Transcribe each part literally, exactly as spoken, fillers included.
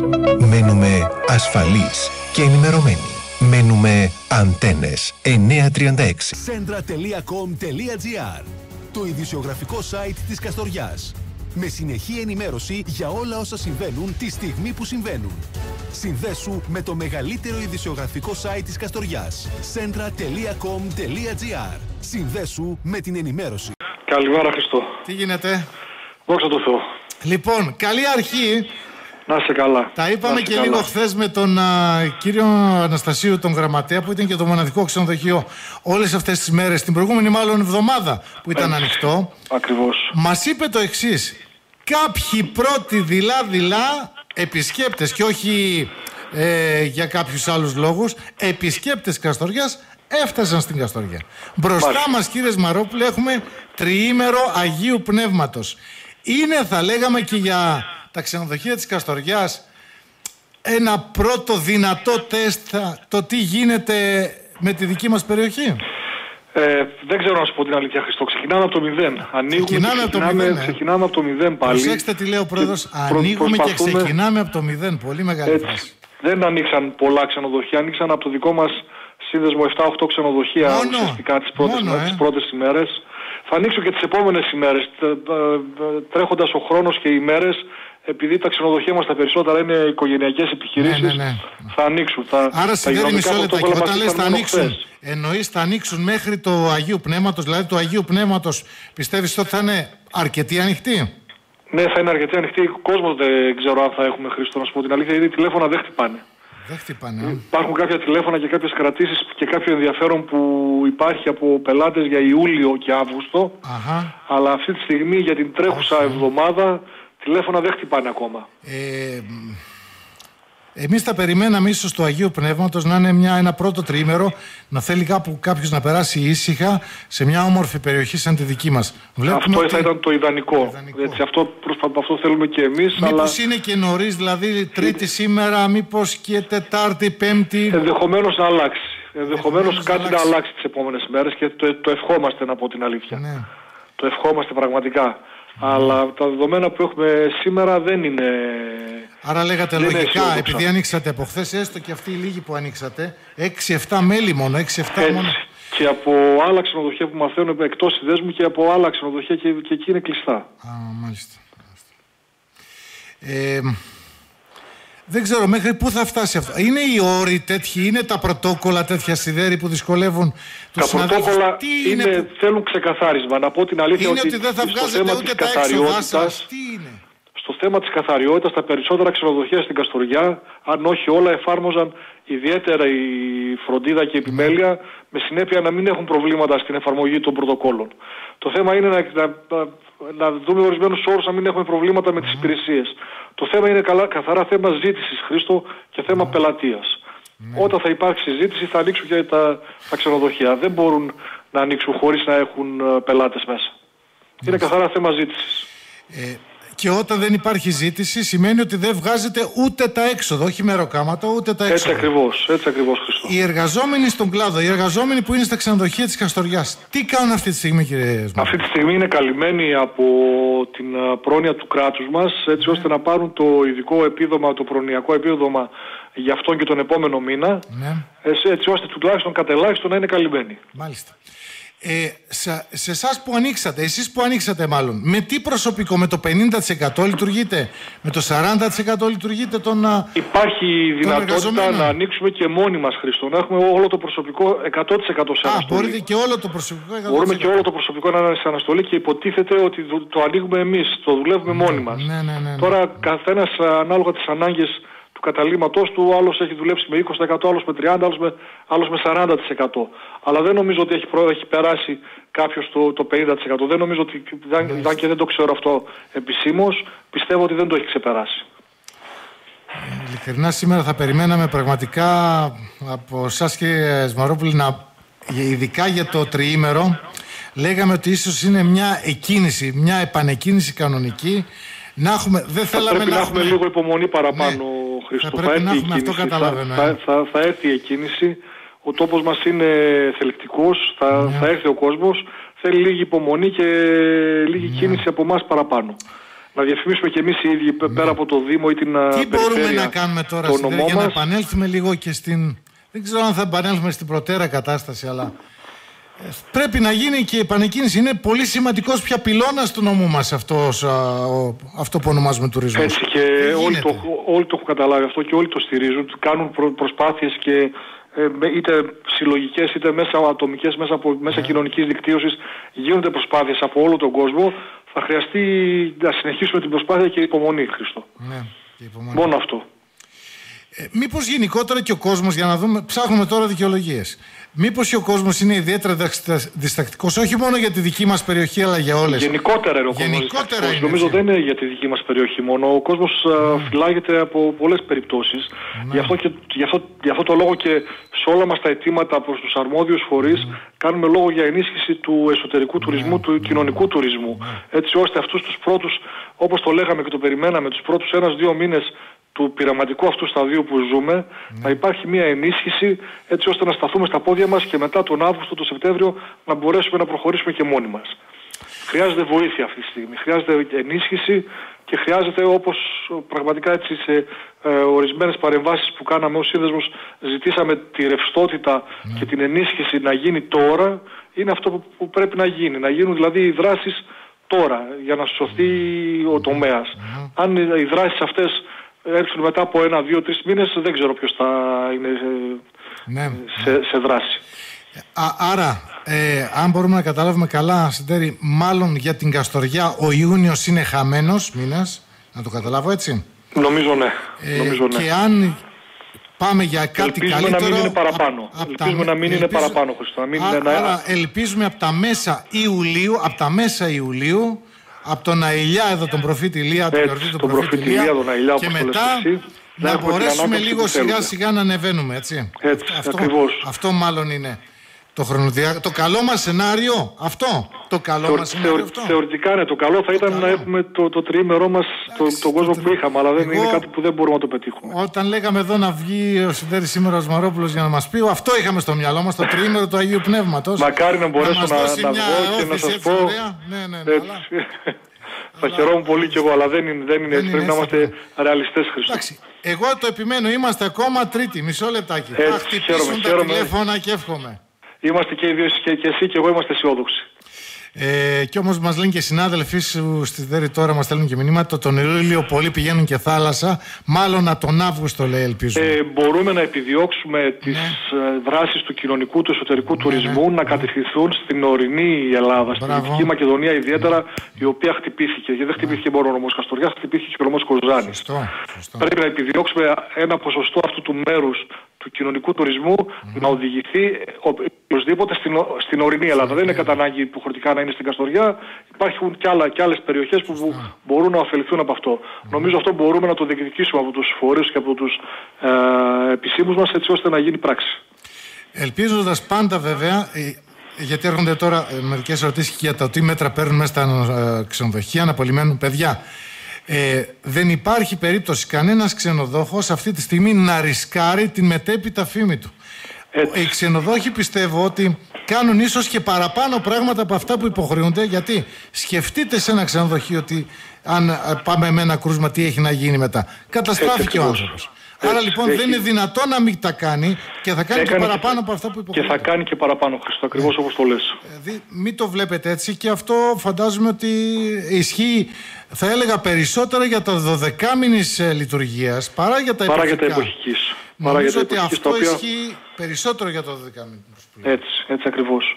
Μένουμε ασφαλείς και ενημερωμένοι. Μένουμε Αντένες εννιακόσια τριάντα έξι. Σέντρα τελεία κομ τελεία τζι άρ, το ειδησιογραφικό site της Καστοριάς. Με συνεχή ενημέρωση για όλα όσα συμβαίνουν τη στιγμή που συμβαίνουν. Συνδέσου με το μεγαλύτερο ειδησιογραφικό site της Καστοριάς. σέντρα τελεία κομ τελεία τζι άρ. Συνδέσου με την ενημέρωση. Καλημέρα, Χριστό. Τι γίνεται? Δόξα τω Θεώ. Λοιπόν, καλή αρχή. Να είσαι καλά. Τα είπαμε και καλά. λίγο χθες με τον α, κύριο Αναστασίου, τον γραμματέα, που ήταν και το μοναδικό ξενοδοχείο όλες αυτές τις μέρες, την προηγούμενη μάλλον εβδομάδα που ήταν Έτσι. ανοιχτό. Ακριβώς. Μας είπε το εξής: κάποιοι πρώτοι δειλά-δειλά επισκέπτες, και όχι ε, για κάποιους άλλους λόγους, επισκέπτες Καστοριάς έφτασαν στην Καστοριά. Μπροστά Μάλιστα. μας, κύριε Σμαρόπουλε, έχουμε τριήμερο Αγίου Πνεύματος. Είναι, θα λέγαμε, και για τα ξενοδοχεία της Καστοριάς ένα πρώτο δυνατό τεστ το τι γίνεται με τη δική μας περιοχή. Ε, δεν ξέρω να σου πω την αλήθεια, Χριστό. Ξεκινάμε από το μηδέν. Ανοίγουμε ξεκινάμε, και από, το ξεκινάμε, μηδέν, ε. ξεκινάμε από το μηδέν πάλι. Προσέξτε τι λέει ο πρόεδρος. Ανοίγουμε και ξεκινάμε από το μηδέν. Πολύ μεγάλη φάση. Δεν ανοίξαν πολλά ξενοδοχεία. Ανοίξαν από το δικό μας σύνδεσμο επτά οχτώ ξενοδοχεία μόνο, ουσιαστικά τις πρώτες, μόνο, ε. τις πρώτες ημέρες. Θα ανοίξω και τις επόμενες ημέρες. Τρέχοντας ο χρόνος και οι ημέρες, επειδή τα ξενοδοχεία μας τα περισσότερα είναι οικογενειακές επιχειρήσεις, ναι, ναι, ναι. θα ανοίξουν. Θα, Άρα συνδέει μισό λεπτάκι. Όταν λες θα ανοίξουν, εννοείς θα ανοίξουν μέχρι το Αγίου Πνεύματος, δηλαδή το Αγίου Πνεύματος πιστεύεις ότι θα είναι αρκετή ανοιχτή? Ναι, θα είναι αρκετή ανοιχτή. Κόσμος δεν ξέρω αν θα έχουμε, Χρήστο, να σου πω την αλήθεια, γιατί τηλέφωνα δεν χτυπάνε. Δεν χτυπάνε. Υπάρχουν κάποια τηλέφωνα και κάποιες κρατήσεις και κάποιο ενδιαφέρον που υπάρχει από πελάτες για Ιούλιο και Αύγουστο. Αχα. Αλλά αυτή τη στιγμή για την τρέχουσα Αχα. εβδομάδα τηλέφωνα δεν χτυπάνε ακόμα. Ε, εμείς θα περιμέναμε ίσως του Αγίου Πνεύματος να είναι μια, ένα πρώτο τριήμερο, να θέλει κάπου κάποιος να περάσει ήσυχα σε μια όμορφη περιοχή σαν τη δική μας. Βλέπουμε αυτό ότι... θα ήταν το ιδανικό. ιδανικό. Έτσι, αυτό, προσπα... αυτό θέλουμε και εμείς. Μήπως αλλά... είναι και νωρίς, δηλαδή Τρίτη σήμερα, μήπως και Τετάρτη, Πέμπτη. Ενδεχομένως να αλλάξει. Ενδεχομένως κάτι να αλλάξει. να αλλάξει τις επόμενες μέρες και το, το ευχόμαστε, να πω την αλήθεια. Ναι. Το ευχόμαστε πραγματικά. Mm. Αλλά τα δεδομένα που έχουμε σήμερα δεν είναι... Άρα λέγατε δεν λογικά, επειδή ανοίξατε από χθες, έστω και αυτοί οι λίγοι που ανοίξατε, έξι εφτά μέλη μόνο, έξι εφτά μόνο. Και από άλλα ξενοδοχεία που μαθαίνουν εκτός συνδέσμου και από άλλα ξενοδοχεία και, και εκεί είναι κλειστά. Α, μάλιστα. Ε, δεν ξέρω μέχρι πού θα φτάσει αυτό. Είναι οι όροι τέτοιοι, είναι τα πρωτόκολλα τέτοια σιδέρη που δυσκολεύουν τους συναδέλφους? Τα πρωτόκολλα είναι, είναι που... θέλουν ξεκαθάρισμα. Να πω την αλήθεια, είναι ότι, ότι δεν θα βγάζετε ούτε τα έξοδα σας. Τι είναι? Στο θέμα της καθαριότητας, τα περισσότερα ξενοδοχεία στην Καστοριά, αν όχι όλα, εφάρμοζαν ιδιαίτερα η φροντίδα και η επιμέλεια, mm. με συνέπεια να μην έχουν προβλήματα στην εφαρμογή των πρωτοκόλων. Το θέμα είναι να, να, να δούμε ορισμένους όρους, να μην έχουμε προβλήματα με τις mm. υπηρεσίες. Το θέμα είναι καλά, καθαρά θέμα ζήτησης, Χρήστο, και θέμα mm. πελατείας. Mm. Όταν θα υπάρξει ζήτηση θα ανοίξουν και τα, τα ξενοδοχεία. Δεν μπορούν να ανοίξουν χωρίς να έχουν πελάτες μέσα. Mm. Είναι καθαρά θέμα ζήτησης. Ε... Και όταν δεν υπάρχει ζήτηση σημαίνει ότι δεν βγάζετε ούτε τα έξοδα, όχι μεροκάματα, ούτε τα έξοδα. Έτσι ακριβώς, έτσι ακριβώς, Χριστό. Οι εργαζόμενοι στον κλάδο, οι εργαζόμενοι που είναι στα ξενοδοχεία της Καστοριάς, τι κάνουν αυτή τη στιγμή, κύριε Σμαρόπουλε? Αυτή τη στιγμή είναι καλυμμένοι από την πρόνοια του κράτους μας, έτσι ώστε να πάρουν το ειδικό επίδομα, το προνοιακό επίδομα για αυτόν και τον επόμενο μήνα, ναι. έτσι ώστε τουλάχιστον κατελάχιστον να είναι καλυμμένοι. Μάλιστα. Ε, σε, σε εσάς που ανοίξατε, εσείς που ανοίξατε μάλλον, με τι προσωπικό, με το πενήντα τοις εκατό λειτουργείτε, με το σαράντα τοις εκατό λειτουργείτε τον Υπάρχει δυνατότητα να ανοίξουμε και μόνοι μας, Χριστό, να έχουμε όλο το προσωπικό εκατό τοις εκατό σε αναστολή. Α, μπορείτε και όλο το προσωπικό εκατό τοις εκατό. Μπορούμε και όλο το προσωπικό να είναι σε αναστολή και υποτίθεται ότι το, το ανοίγουμε εμείς, το δουλεύουμε ναι, μόνοι μας. Ναι, ναι, ναι, ναι. Τώρα καθένας ανάλογα τις ανάγκες του καταλήμματός του, άλλος έχει δουλέψει με είκοσι τοις εκατό, άλλος με τριάντα τοις εκατό, άλλος με, άλλος με σαράντα τοις εκατό. Αλλά δεν νομίζω ότι έχει, έχει περάσει κάποιος το, το πενήντα τοις εκατό. Δεν νομίζω ότι, αν και δεν το ξέρω αυτό επισήμως, πιστεύω ότι δεν το έχει ξεπεράσει. Ε, ειλικρινά σήμερα θα περιμέναμε πραγματικά από εσάς, κύριε Σμαρόπουλε, να, ειδικά για το τριήμερο, λέγαμε ότι ίσως είναι μια εκκίνηση, μια επανεκκίνηση κανονική. Να έχουμε, δεν θα πρέπει να, να έχουμε λίγο υπομονή παραπάνω, ναι, Χρήστο. Θα πρέπει θα να έχουμε, αυτό καταλαβαίνω. Θα, θα, θα έρθει η εκκίνηση. Ο τόπος μας είναι θελκτικός, θα, ναι. θα έρθει ο κόσμος. Θέλει λίγη υπομονή και λίγη ναι. κίνηση από εμάς παραπάνω. να διαφημίσουμε και εμείς οι ίδιοι ναι. πέρα από το Δήμο ή την Τι περιφέρεια. Τι μπορούμε να κάνουμε τώρα Σιδέρη, για να επανέλθουμε λίγο και στην... Δεν ξέρω αν θα επανέλθουμε στην προτέρα κατάσταση, αλλά πρέπει να γίνει και η επανεκκίνηση. Είναι πολύ σημαντικός πια πυλώνας του νομού μας αυτός, α, ο, αυτό που ονομάζουμε τουρισμό. Έτσι, και όλοι το, όλοι το έχουν καταλάβει αυτό και όλοι το στηρίζουν. Κάνουν προ, προσπάθειες και ε, είτε συλλογικές είτε μέσα ατομικές, μέσα, από, μέσα yeah. κοινωνικής δικτύωσης γίνονται προσπάθειες από όλο τον κόσμο. Θα χρειαστεί να συνεχίσουμε την προσπάθεια και υπομονή, Χριστό. Ναι, και υπομονή. Μόνο αυτό. Ε, μήπως γενικότερα και ο κόσμος, για να δούμε, ψάχνουμε τώρα δικαιολογίες. Μήπως και ο κόσμος είναι ιδιαίτερα διστακτικός, όχι μόνο για τη δική μας περιοχή, αλλά για όλες. Γενικότερα είναι ο κόσμος Γενικότερα είναι, Νομίζω δεν είναι για τη δική μας περιοχή μόνο. Ο κόσμος mm. φυλάγεται από πολλές περιπτώσεις. Mm. Γι' αυτό, και, γι, αυτό, γι' αυτό το λόγο και σε όλα μας τα αιτήματα προς τους αρμόδιους φορείς mm. κάνουμε λόγο για ενίσχυση του εσωτερικού τουρισμού, mm. του κοινωνικού τουρισμού. Mm. Έτσι ώστε αυτούς τους πρώτους, όπως το λέγαμε και το περιμέναμε, τους πρώτους ένας-δύο μήνες του πειραματικού αυτού σταδίου που ζούμε, ναι. να υπάρχει μια ενίσχυση έτσι ώστε να σταθούμε στα πόδια μας και μετά τον Αύγουστο, τον Σεπτέμβριο να μπορέσουμε να προχωρήσουμε και μόνοι μας. Χρειάζεται βοήθεια αυτή τη στιγμή, χρειάζεται ενίσχυση και χρειάζεται, όπως πραγματικά έτσι σε ε, ορισμένες παρεμβάσεις που κάναμε ως σύνδεσμος ζητήσαμε τη ρευστότητα ναι. και την ενίσχυση να γίνει τώρα, είναι αυτό που, που πρέπει να γίνει. Να γίνουν δηλαδή οι δράσεις τώρα για να σωθεί ο τομέας. Ναι. Αν οι δράσεις αυτές έρθουν μετά από ένα, δύο, τρεις μήνες, δεν ξέρω ποιος θα είναι ναι. σε, σε δράση. Α, άρα, ε, αν μπορούμε να καταλάβουμε καλά, Σιδέρη, μάλλον για την Καστοριά ο Ιούνιος είναι χαμένος μήνας, να το καταλάβω έτσι. Νομίζω ναι. Ε, Νομίζω, ναι. Και αν πάμε για κάτι ελπίζουμε καλύτερο... να μην είναι παραπάνω. Α, ελπίζουμε τα... να μην ελπίζω... είναι παραπάνω, Χριστό. Να μην Α, είναι ένα... Άρα ελπίζουμε από τα μέσα Ιουλίου, από τα μέσα Ιουλίου, από τον Αηλιά εδώ, τον προφήτη Ηλία, τον γιορτή του προφήτη Ηλία, Ηλία και μετά εσύ, να μπορέσουμε λίγο σιγά σιγά να ανεβαίνουμε, έτσι. έτσι αυτό, ακριβώς. Αυτό μάλλον είναι το χρονοδιάγραμμα. Το καλό μας σενάριο αυτό. Το καλό Θεω, μας σενάριο θεω, αυτό. Θεωρητικά ναι, το καλό θα το ήταν καλό. Να έχουμε το, το τριήμερό μας, το, τον κόσμο που είχαμε, αλλά δεν Εγώ, είναι κάτι που δεν μπορούμε να το πετύχουμε. Όταν λέγαμε εδώ να βγει ο Σιδέρης σήμερα ο Σμαρόπουλος για να μας πει, αυτό είχαμε στο μυαλό μας, το τριήμερο του Αγίου Πνεύματος. Μακάρι να μπορέσω να, να, να βγω και να σας πω. Ναι, ναι, Θα χαιρόμουν πολύ κι εγώ, αλλά δεν είναι, δεν είναι έτσι. Πρέπει να είμαστε ρεαλιστές, Χριστό. Εντάξει. Εγώ το επιμένω, είμαστε ακόμα τρίτη, μισό λεπτάκι. Έτσι, θα χτυπήσουν χαίρομαι, τα χαίρομαι. τηλέφωνα και εύχομαι. Είμαστε και οι δύο, και, και εσύ και εγώ είμαστε αισιόδοξοι. Ε, και όμως μας λένε και συνάδελφοι σου στη Δέρη τώρα, μας στέλνουν και μηνύματα, τον Ιούλιο πολλοί πηγαίνουν και θάλασσα, μάλλον από τον Αύγουστο λέει ελπίζουμε. Ε, μπορούμε να επιδιώξουμε τις ναι. δράσεις του κοινωνικού, του εσωτερικού ναι, τουρισμού ναι, να ναι. κατευθυνθούν στην ορεινή Ελλάδα, στην Δυτική Μακεδονία ιδιαίτερα, ναι. η οποία χτυπήθηκε. Γιατί δεν χτυπήθηκε ναι. μόνο ο νομός Καστοριάς, χτυπήθηκε και ο νομός Κοζάνης. Σωστό, σωστό. Πρέπει να επιδιώξουμε ένα ποσοστό αυτού του μέρους του κοινωνικού τουρισμού mm. να οδηγηθεί οπωσδήποτε στην, στην ορεινή Ελλάδα. Mm. Δεν είναι κατά ανάγκη υποχρεωτικά να είναι στην Καστοριά. Υπάρχουν και, άλλα, και άλλες περιοχές που mm. μπορούν να ωφεληθούν από αυτό. Mm. Νομίζω αυτό μπορούμε να το διεκδικήσουμε από τους φορείς και από τους ε, επισήμους μας έτσι ώστε να γίνει πράξη. Ελπίζοντας πάντα βέβαια, γιατί έρχονται τώρα ε, μερικές ερωτήσεις για το τι μέτρα παίρνουν μέσα στα ε, ξενοδοχεία, να απολυμμένουν παιδιά. Ε, δεν υπάρχει περίπτωση κανένας ξενοδόχος αυτή τη στιγμή να ρισκάρει την μετέπειτα φήμη του. Έτσι. Οι ξενοδόχοι πιστεύω ότι κάνουν ίσως και παραπάνω πράγματα από αυτά που υποχρεούνται, γιατί σκεφτείτε σε ένα ξενοδοχείο ότι αν πάμε με ένα κρούσμα τι έχει να γίνει μετά. Καταστράφηκε ο άνθρωπος. Άρα λοιπόν έχει... δεν είναι δυνατόν να μην τα κάνει και θα κάνει Έκανε και παραπάνω και... από αυτά που υποχρεούνται. Και θα κάνει και παραπάνω, Χριστό, ακριβώς όπως το λες. Δηλαδή, μην το βλέπετε έτσι, και αυτό φαντάζομαι ότι ισχύει, θα έλεγα, περισσότερο για τα δωδεκάμηνης ε, λειτουργίας παρά για τα παρά εποχικά. Για τα εποχικής. Νομίζω ότι εποχικής, αυτό οποία... ισχύει περισσότερο για το δωδεκάμηνο. Έτσι, έτσι ακριβώς.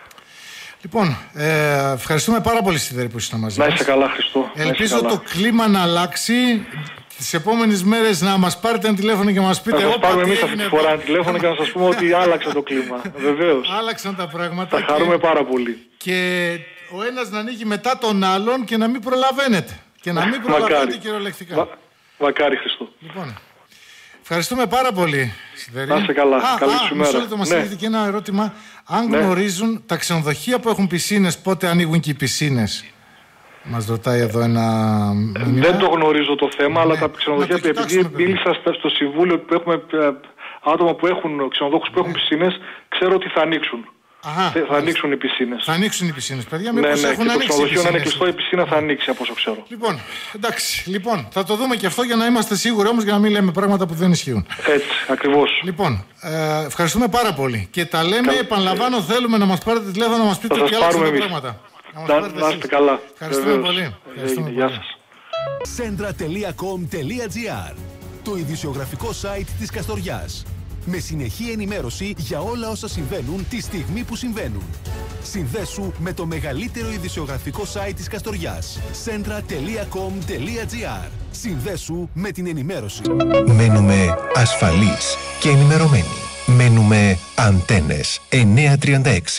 Λοιπόν, ε, ευχαριστούμε πάρα πολύ, Σιδέρη, που ήσασταν μαζί μας. Να είσαι καλά, Χριστό. Ελπίζω καλά. Το κλίμα να αλλάξει. Τις επόμενες μέρες να μας πάρετε ένα τηλέφωνο και να μας πείτε. Θα σας πάρουμε εμείς αυτή τη φορά ένα τηλέφωνο και να σας πούμε ότι άλλαξε το κλίμα. Βεβαίως. Άλλαξαν τα πράγματα. Θα χαρούμε πάρα πολύ. Και ο ένας να ανοίγει μετά τον άλλον και να μην προλαβαίνετε. Και να μην προλαβαίνετε κυριολεκτικά. Μα, μακάρι, Χριστό. Λοιπόν, ευχαριστούμε πάρα πολύ, Σιδέρη. Να είστε καλά. Α, καλή σου μέρα. Μας ναι. έρχεται και ένα ερώτημα. Αν ναι. γνωρίζουν τα ξενοδοχεία που έχουν πισίνες, πότε ανοίγουν και οι πισίνες. Μας ρωτάει εδώ ένα μήνυμα. Δεν το γνωρίζω το θέμα, ναι, αλλά τα ξενοδοχεία, επειδή μίλησα στο συμβούλιο που έχουμε άτομα που έχουν, ξενοδόχους που έχουν πισίνες, ξέρω ότι θα ανοίξουν. Αχα, θα μάλιστα. ανοίξουν οι πισίνες. Θα ανοίξουν οι πισίνες, παιδιά. Ναι, Μήπως ναι, έχουν και το ανοίξει οι ξενοδοχείο να είναι πισίνες. κλειστό, η πισίνα θα ανοίξει από όσο ξέρω. Λοιπόν, εντάξει. Λοιπόν, θα το δούμε και αυτό για να είμαστε σίγουροι όμως, για να μην λέμε πράγματα που δεν ισχύουν. Έτσι, ακριβώς. Λοιπόν, ε, ευχαριστούμε πάρα πολύ. Και τα λέμε, επαναλαμβάνω, θέλουμε να μας πάρετε τηλέφωνο να μας πείτε Θα και σας άλλα πάρουμε εμείς. πράγματα. Να μας Να, πάρετε να είστε εσείς. καλά. Ευχαριστούμε Βεβαίως. πολύ. Ευχαριστούμε Γεια πολύ. σας. σέντρα τελεία κομ τελεία τζι άρ, το ειδησιογραφικό site της Καστοριάς. Με συνεχή ενημέρωση για όλα όσα συμβαίνουν τη στιγμή που συμβαίνουν. Συνδέσου με το μεγαλύτερο ειδησιογραφικό site της Καστοριάς. σέντρα τελεία κομ τελεία τζι άρ. Συνδέσου με την ενημέρωση. Μένουμε ασφαλείς και ενημερωμένοι. Μένουμε Αντένες εννιακόσια τριάντα έξι.